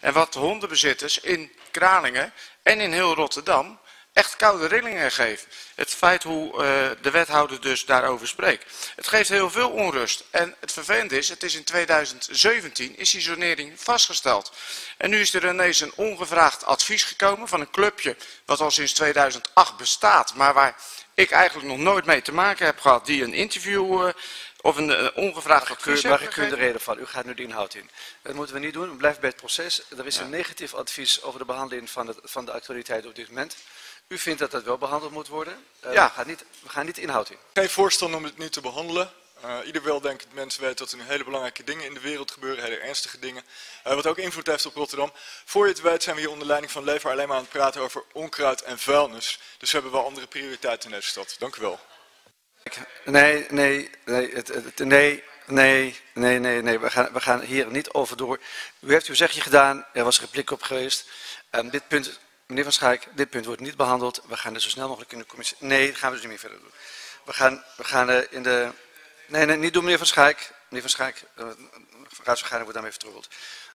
En wat hondenbezitters in Kralingen en in heel Rotterdam echt koude rillingen geeft. Het feit hoe de wethouder dus daarover spreekt. Het geeft heel veel onrust. En het vervelende is, het is in 2017 is die zonering vastgesteld. En nu is er ineens een ongevraagd advies gekomen van een clubje wat al sinds 2008 bestaat. Maar waar ik eigenlijk nog nooit mee te maken heb gehad, die een interview of een ongevraagd advies Mag ik u de reden vallen? U gaat nu de inhoud in. Dat moeten we niet doen. We blijven bij het proces. Er is een negatief advies over de behandeling van de actualiteit op dit moment. U vindt dat dat wel behandeld moet worden. Ja. We gaan niet de inhoud in. Geen voorstander om het nu te behandelen. Ieder weldenkend mens weet dat er nu hele belangrijke dingen in de wereld gebeuren, hele ernstige dingen. Wat ook invloed heeft op Rotterdam. Voor je het weet zijn we hier onder leiding van Leefbaar alleen maar aan het praten over onkruid en vuilnis. Dus we hebben wel andere prioriteiten in deze stad. Dank u wel. Nee. We gaan hier niet over door. U heeft uw zegje gedaan. Er was repliek op geweest. Dit punt, meneer Van Schaik, dit punt wordt niet behandeld. We gaan het zo snel mogelijk in de commissie. Nee, dat gaan we dus niet meer verder doen. We gaan in de. Nee, niet doen, meneer Van Schaik. Meneer Van Schaik, de raadsvergadering wordt daarmee vertroebeld.